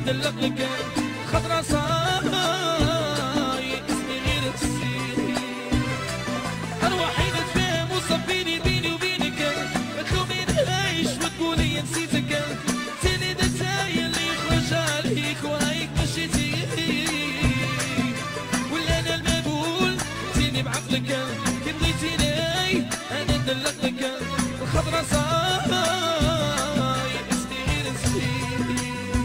ندلقك خضرا صاي اسمي غير تسيري أرواحي نتفاهم وصفيني بيني وبينك تلومي نعيش وتقولي نسيتك تاني دتاي اللي يخرج عليك وهيك مشيتي ولا أنا المقبول تاني بعقلك كي بغيتيني أنا ندلقك الخضرا صاي اسمي غير تسيري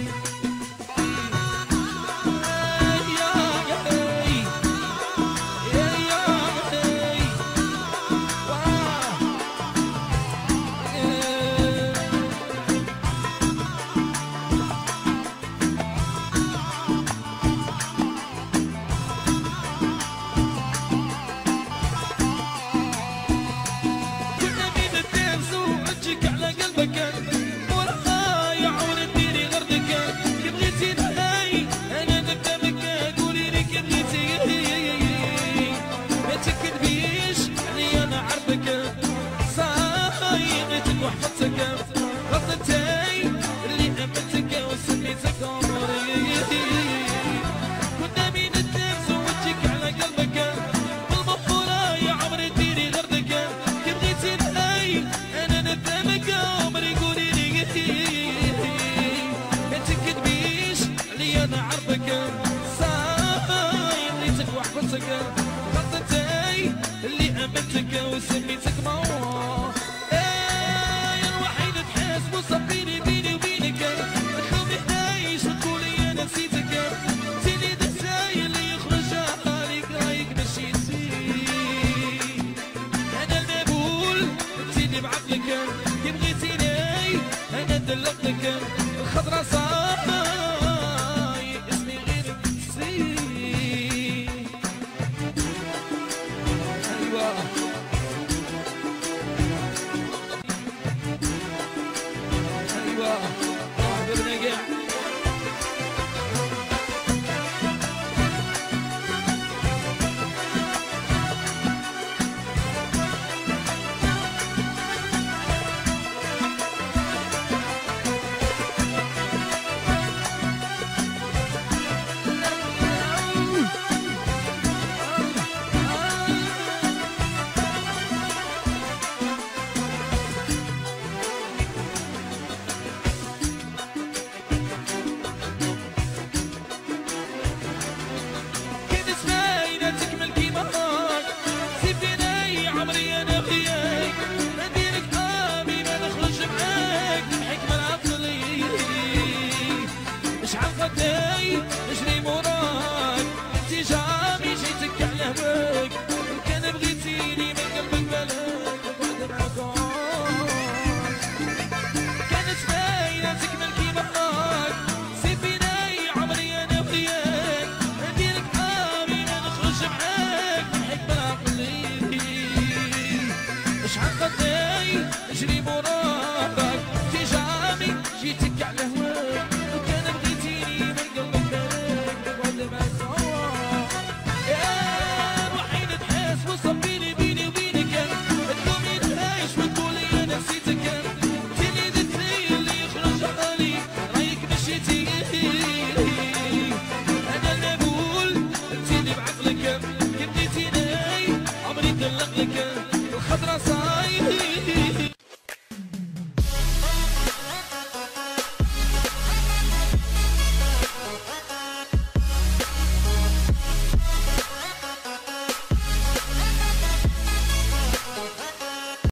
غلطتي اللي أمنتك وسميتك عمري كنا مين الدرس ووجهك على قلبك بالمفورة يا عمري ديري غردك كي بغيتي نهاي أنا ندمك عمري قولي لي ما تكذبيش علي أنا عرفك صاي بغيتك وحفظتك غلطتي اللي أمنتك وسميتك موت صفيني بيني وبينك تخلوني نعيش وتقولي انا نسيتك تاني دساي اللي يخرج عليك رايك مشيتي انا المقبول تاني بعقلك كي بغيتيني انا دلقتك